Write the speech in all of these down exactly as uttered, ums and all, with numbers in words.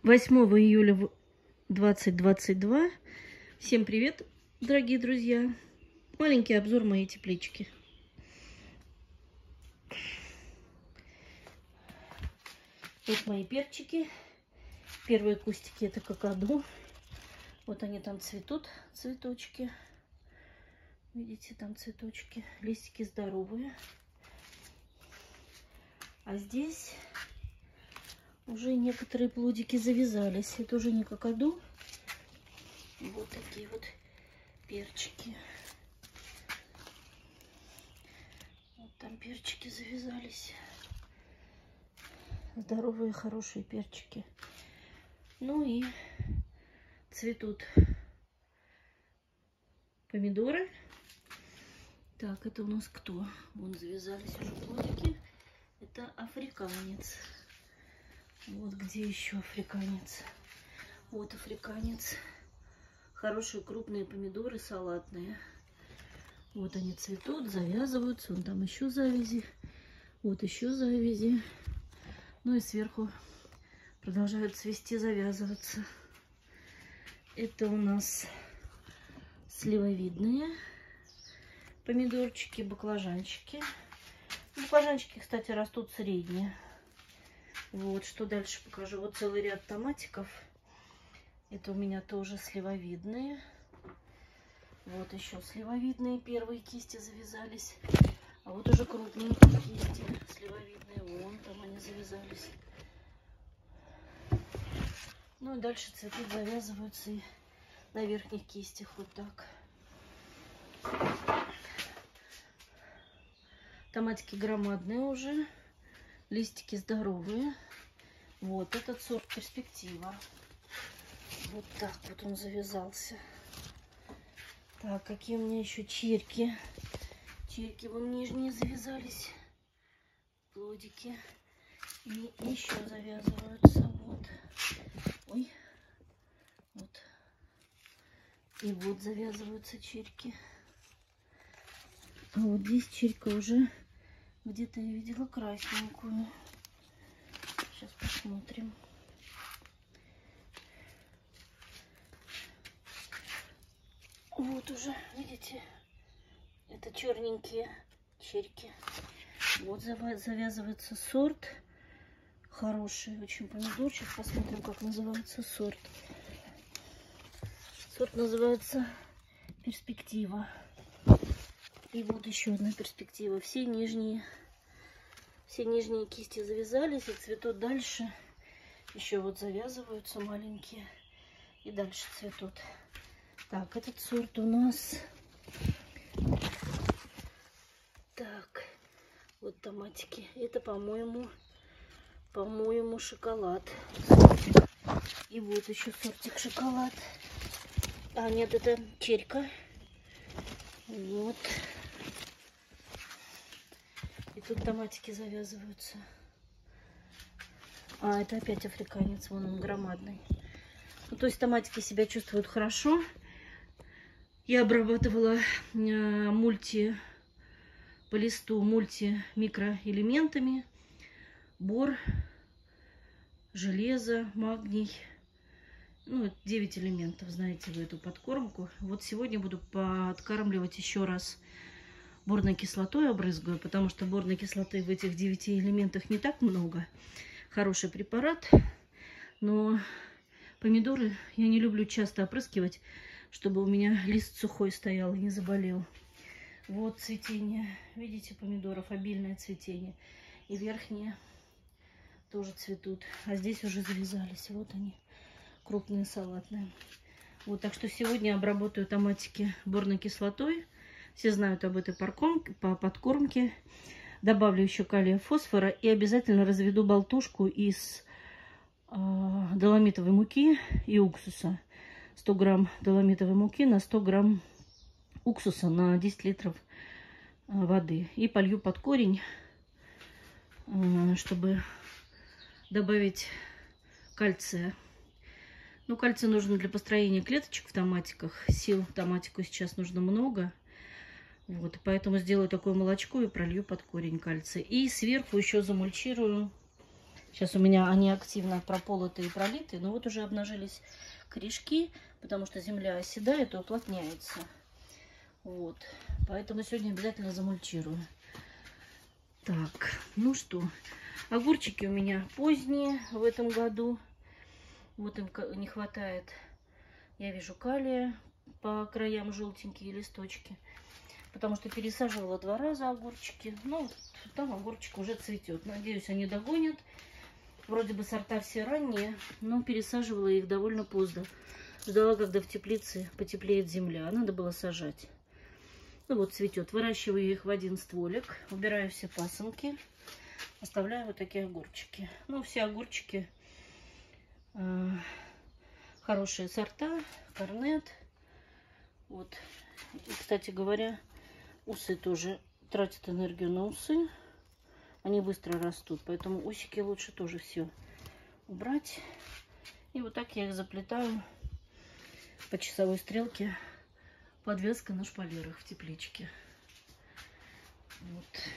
восьмого июля двадцать двадцать два. Всем привет, дорогие друзья. Маленький обзор моей теплички. Вот мои перчики. Первые кустики — это какаду. Вот они там цветут, цветочки. Видите, там цветочки. Листики здоровые. А здесь уже некоторые плодики завязались. Это уже не какаду. Вот такие вот перчики. Вот там перчики завязались. Здоровые, хорошие перчики. Ну и цветут помидоры. Так, это у нас кто? Вон завязались уже плодики. Это африканец. Вот где еще африканец. Вот африканец. Хорошие крупные помидоры салатные. Вот они цветут, завязываются. Вон там еще завязи. Вот еще завязи. Ну и сверху продолжают цвести, завязываться. Это у нас сливовидные помидорчики, баклажанчики. Баклажанчики, кстати, растут средние. Вот, что дальше покажу. Вот целый ряд томатиков. Это у меня тоже сливовидные. Вот еще сливовидные. Первые кисти завязались. А вот уже крупные кисти сливовидные. Вон там они завязались. Ну и дальше цветут, завязываются и на верхних кистях. Вот так. Томатики громадные уже. Листики здоровые. Вот этот сорт перспектива. Вот так вот он завязался. Так, какие у меня еще черки. Черки вон нижние завязались. Плодики. И еще завязываются. Вот. Ой. Вот. И вот завязываются черки. А вот здесь черка уже где-то я видела красненькую. Сейчас посмотрим. Вот уже, видите, это черненькие черки. Вот завязывается сорт. Хороший очень помидор. Сейчас посмотрим, как называется сорт. Сорт называется перспектива. И вот еще одна перспектива. Все нижние, все нижние кисти завязались и цветут дальше. Еще вот завязываются маленькие и дальше цветут. Так, этот сорт у нас. Так, вот томатики. Это, по-моему, по-моему, шоколад. И вот еще сортик шоколад. А, нет, это черька. Вот. И тут томатики завязываются. А, это опять африканец. Вон он громадный. Ну, то есть томатики себя чувствуют хорошо. Я обрабатывала э, мульти по листу мульти-микроэлементами. Бор, железо, магний. Ну, девять элементов, знаете вы эту подкормку. Вот сегодня буду подкармливать еще раз борной кислотой, обрызгаю, потому что борной кислоты в этих девяти элементах не так много. Хороший препарат, но помидоры я не люблю часто опрыскивать, чтобы у меня лист сухой стоял и не заболел. Вот цветение, видите, помидоров, обильное цветение. И верхние тоже цветут, а здесь уже завязались, вот они. Крупные салатные. Вот, так что сегодня обработаю томатики борной кислотой. Все знают об этой подкормке. Добавлю еще калия, фосфора и обязательно разведу болтушку из э, доломитовой муки и уксуса. сто грамм доломитовой муки на сто грамм уксуса на десять литров э, воды. И полью под корень, э, чтобы добавить кальция. Ну, кальций нужен для построения клеточек в томатиках. Сил в томатику сейчас нужно много. Вот, поэтому сделаю такое молочко и пролью под корень кальция. И сверху еще замульчирую Сейчас у меня они активно прополоты и пролиты, но вот уже обнажились корешки, потому что земля оседает и уплотняется. Вот. Поэтому сегодня обязательно замульчирую. Так, ну что, огурчики у меня поздние в этом году. Вот им не хватает, я вижу, калия, по краям желтенькие листочки. Потому что пересаживала два раза огурчики. Ну, там огурчик уже цветет. Надеюсь, они догонят. Вроде бы сорта все ранние, но пересаживала их довольно поздно. Ждала, когда в теплице потеплеет земля. Надо было сажать. Ну вот цветет. Выращиваю их в один стволик. Убираю все пасынки. Оставляю вот такие огурчики. Ну, все огурчики э, хорошие сорта. Корнет. Вот. И, кстати говоря, усы тоже тратят энергию на усы. Они быстро растут, поэтому усики лучше тоже все убрать. И вот так я их заплетаю по часовой стрелке. Подвеска на шпалерах в тепличке. Вот.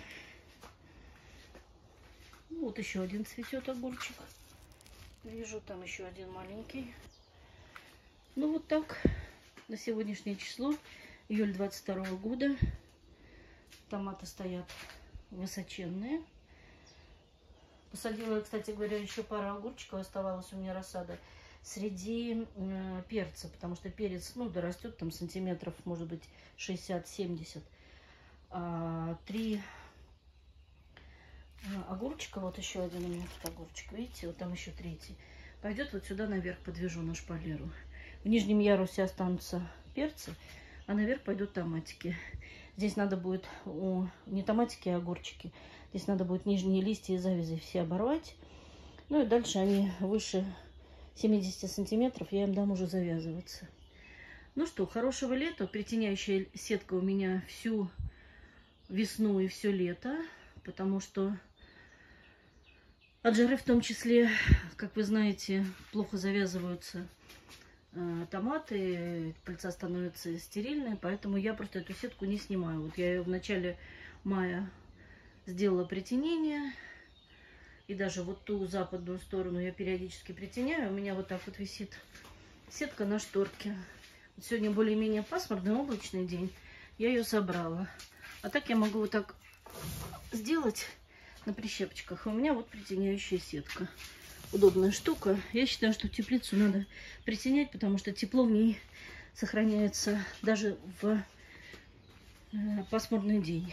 Вот еще один цветет огурчик. Вижу, там еще один маленький. Ну вот так. На сегодняшнее число, июль двадцать второго года. Томаты стоят высоченные. Посадила, кстати говоря, еще пару огурчиков, оставалась у меня рассада среди э, перца, потому что перец, ну, дорастет там сантиметров, может быть, шестьдесят-семьдесят. А, три огурчика, вот еще один у меня тут огурчик, видите, вот там еще третий. Пойдет вот сюда наверх, подвяжу на шпалеру. В нижнем ярусе останутся перцы, а наверх пойдут томатики. Здесь надо будет, о, не томатики, а огурчики. Здесь надо будет нижние листья и завязи все оборвать. Ну и дальше они выше семидесяти сантиметров, я им дам уже завязываться. Ну что, хорошего лета. Притеняющая сетка у меня всю весну и все лето. Потому что от жары в том числе, как вы знаете, плохо завязываются э, томаты. Пыльца становится стерильной. Поэтому я просто эту сетку не снимаю. Вот я ее в начале мая сделала притенение. И даже вот ту западную сторону я периодически притеняю. У меня вот так вот висит сетка на шторке. Вот сегодня более-менее пасмурный, облачный день. Я ее собрала. А так я могу вот так сделать на прищепочках. У меня вот притеняющая сетка. Удобная штука. Я считаю, что теплицу надо притенять, потому что тепло в ней сохраняется даже в пасмурный день.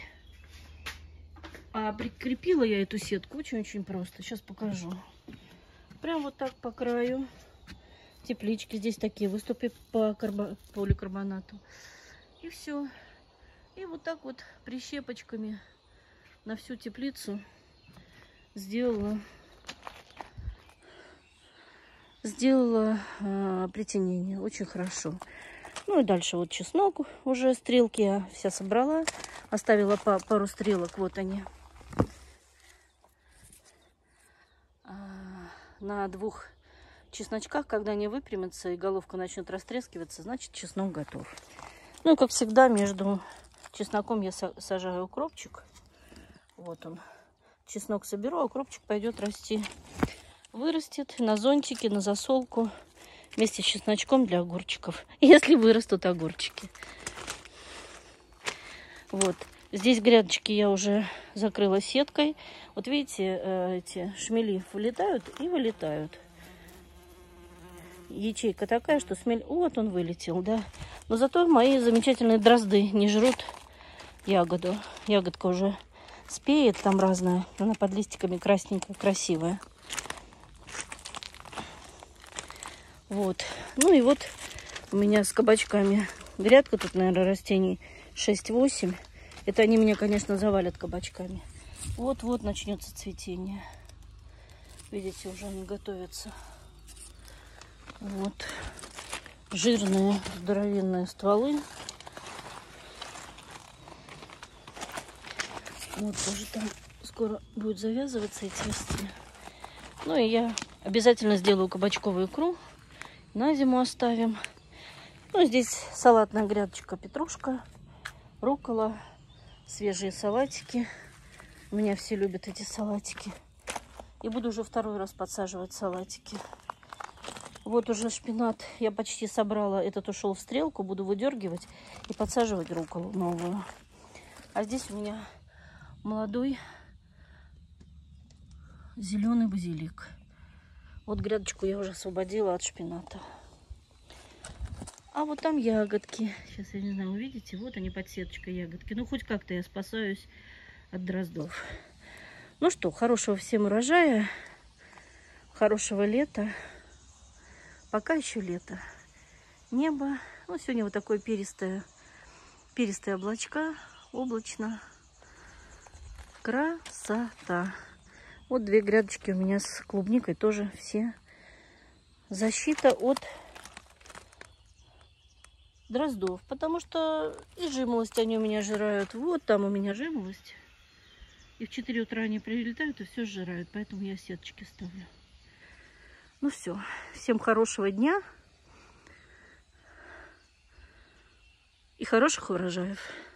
А прикрепила я эту сетку очень-очень просто. Сейчас покажу. Прям вот так по краю теплички. Здесь такие выступы по карбо... поликарбонату. И все. И вот так вот прищепочками на всю теплицу сделала, сделала э, притенение. Очень хорошо. Ну и дальше вот чеснок. Уже стрелки я вся собрала. Оставила по пару стрелок. Вот они. На двух чесночках, когда они выпрямятся и головка начнет растрескиваться, значит чеснок готов. Ну и как всегда между чесноком я сажаю укропчик. Вот он. Чеснок соберу, а укропчик пойдет расти. Вырастет на зонтике, на засолку вместе с чесночком для огурчиков. Если вырастут огурчики. Вот. Здесь грядочки я уже закрыла сеткой. Вот видите, эти шмели вылетают и вылетают. Ячейка такая, что смель... Вот он вылетел, да. Но зато мои замечательные дрозды не жрут ягоду. Ягодка уже спеет, там разная. Она под листиками красненькая, красивая. Вот. Ну и вот у меня с кабачками грядка тут, наверное, растений шесть-восемь. Это они меня, конечно, завалят кабачками. Вот-вот начнется цветение. Видите, уже они готовятся. Вот. Жирные, здоровенные стволы. Вот тоже там скоро будет завязываться эти листья. Ну и я обязательно сделаю кабачковую икру. На зиму оставим. Ну, здесь салатная грядочка, петрушка, руккола. Свежие салатики. У меня все любят эти салатики. И буду уже второй раз подсаживать салатики. Вот уже шпинат я почти собрала. Этот ушел в стрелку. Буду выдергивать и подсаживать рукколу новую. А здесь у меня молодой зеленый базилик. Вот грядочку я уже освободила от шпината. А вот там ягодки. Сейчас, я не знаю, увидите. Вот они, под сеточкой ягодки. Ну, хоть как-то я спасаюсь от дроздов. Ну что, хорошего всем урожая. Хорошего лета. Пока еще лето. Небо. Ну, сегодня вот такое перистое, перистые облачка. Облачно. Красота. Вот две грядочки у меня с клубникой тоже все. Защита от дроздов. Потому что и жимолость они у меня жирают. Вот там у меня жимолость. И в четыре утра они прилетают и все сжирают. Поэтому я сеточки ставлю. Ну все. Всем хорошего дня. И хороших урожаев.